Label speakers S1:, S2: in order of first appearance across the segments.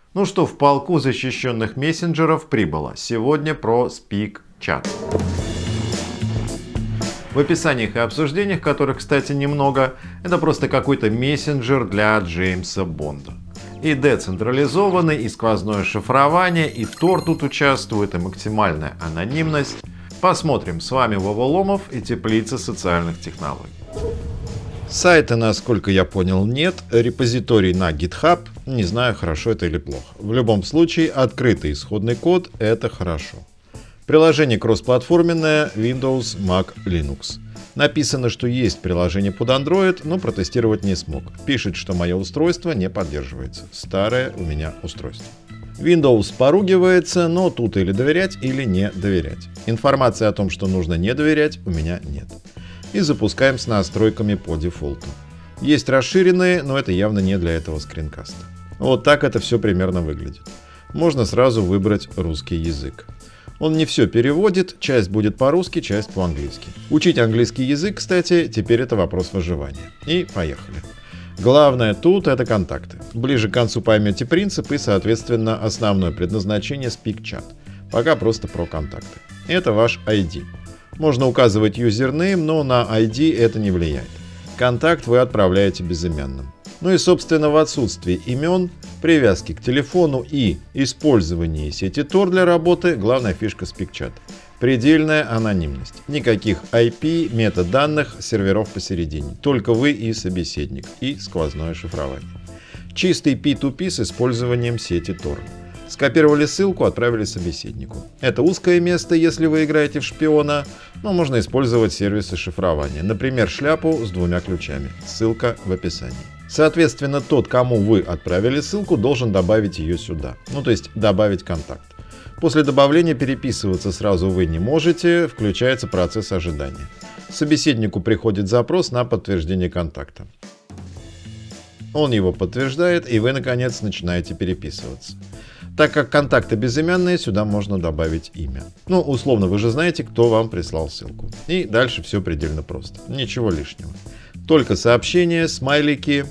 S1: Ну что, в полку защищенных мессенджеров прибыло. Сегодня про SpeakChat. В описаниях и обсуждениях, которых, кстати, немного, это просто какой-то мессенджер для Джеймса Бонда. И децентрализованный, и сквозное шифрование, и Тор тут участвует, и максимальная анонимность. Посмотрим. С вами Вова Ломов и Теплица социальных технологий. Сайта, насколько я понял, нет. Репозиторий на GitHub. Не знаю, хорошо это или плохо. В любом случае, открытый исходный код — это хорошо. Приложение кроссплатформенное Windows, Mac, Linux. Написано, что есть приложение под Android, но протестировать не смог. Пишет, что мое устройство не поддерживается. Старое у меня устройство. Windows поругивается, но тут или доверять, или не доверять. Информации о том, что нужно не доверять, у меня нет. И запускаем с настройками по дефолту. Есть расширенные, но это явно не для этого скринкаста. Вот так это все примерно выглядит. Можно сразу выбрать русский язык. Он не все переводит, часть будет по-русски, часть по-английски. Учить английский язык, кстати, теперь это вопрос выживания. И поехали. Главное тут — это контакты. Ближе к концу поймете принцип и, соответственно, основное предназначение SpeakChat. Пока просто про контакты. Это ваш ID. Можно указывать юзернейм, но на ID это не влияет. Контакт вы отправляете безымянным. Ну и, собственно, в отсутствии имен, привязки к телефону и использовании сети Tor для работы главная фишка SpeakChat. Предельная анонимность. Никаких IP, метаданных, серверов посередине. Только вы и собеседник. И сквозное шифрование. Чистый P2P с использованием сети Tor. Скопировали ссылку, отправили собеседнику. Это узкое место, если вы играете в шпиона, но можно использовать сервисы шифрования. Например, шляпу с 2 ключами. Ссылка в описании. Соответственно, тот, кому вы отправили ссылку, должен добавить ее сюда. Ну, то есть добавить контакт. После добавления переписываться сразу вы не можете, включается процесс ожидания. Собеседнику приходит запрос на подтверждение контакта. Он его подтверждает, и вы, наконец, начинаете переписываться. Так как контакты безымянные, сюда можно добавить имя. Ну, условно, вы же знаете, кто вам прислал ссылку. И дальше все предельно просто. Ничего лишнего. Только сообщения, смайлики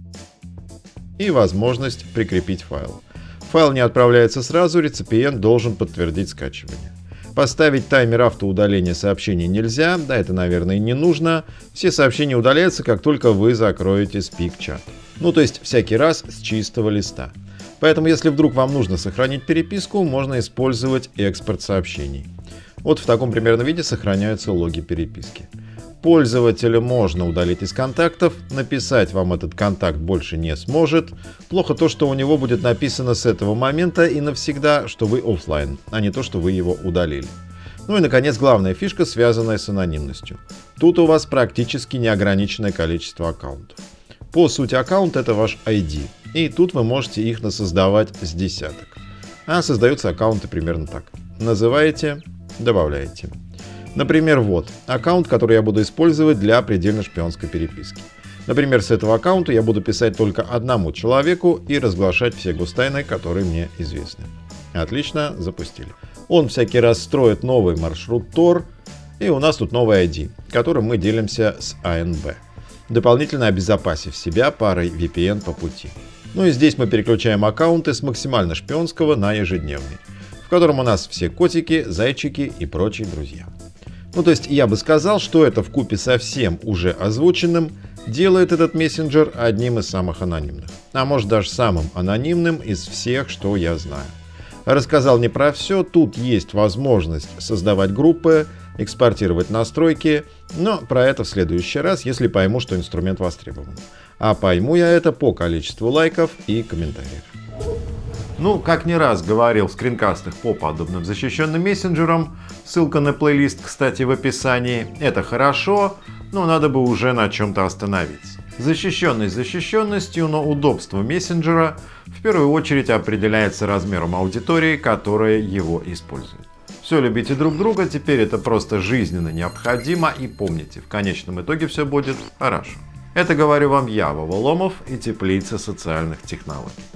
S1: и возможность прикрепить файл. Файл не отправляется сразу, реципиент должен подтвердить скачивание. Поставить таймер автоудаления сообщений нельзя, да это, наверное, и не нужно. Все сообщения удаляются, как только вы закроете SpeakChat. Ну, то есть всякий раз с чистого листа. Поэтому, если вдруг вам нужно сохранить переписку, можно использовать экспорт сообщений. Вот в таком примерно виде сохраняются логи переписки. Пользователя можно удалить из контактов, написать вам этот контакт больше не сможет. Плохо то, что у него будет написано с этого момента и навсегда, что вы офлайн, а не то, что вы его удалили. Ну и, наконец, главная фишка, связанная с анонимностью. Тут у вас практически неограниченное количество аккаунтов. По сути, аккаунт — это ваш ID. И тут вы можете их насоздавать с десяток. А создаются аккаунты примерно так. Называете, добавляете. Например, вот аккаунт, который я буду использовать для предельно шпионской переписки. Например, с этого аккаунта я буду писать только одному человеку и разглашать все гостайны, которые мне известны. Отлично, запустили. Он всякий раз строит новый маршрут Tor, и у нас тут новый ID, которым мы делимся с АНБ. Дополнительно обезопасив себя парой VPN по пути. Ну и здесь мы переключаем аккаунты с максимально шпионского на ежедневный, в котором у нас все котики, зайчики и прочие друзья. Ну то есть я бы сказал, что это вкупе со всем уже озвученным делает этот мессенджер одним из самых анонимных. А может даже самым анонимным из всех, что я знаю. Рассказал не про все, тут есть возможность создавать группы, экспортировать настройки, но про это в следующий раз, если пойму, что инструмент востребован. А пойму я это по количеству лайков и комментариев. Ну, как не раз говорил в скринкастах по подобным защищенным мессенджерам, ссылка на плейлист, кстати, в описании, это хорошо, но надо бы уже на чем-то остановиться. Защищенность защищенностью, но удобство мессенджера в первую очередь определяется размером аудитории, которая его использует. Все любите друг друга, теперь это просто жизненно необходимо, и помните, в конечном итоге все будет хорошо. Это говорю вам я, Вова Ломов и Теплица социальных технологий.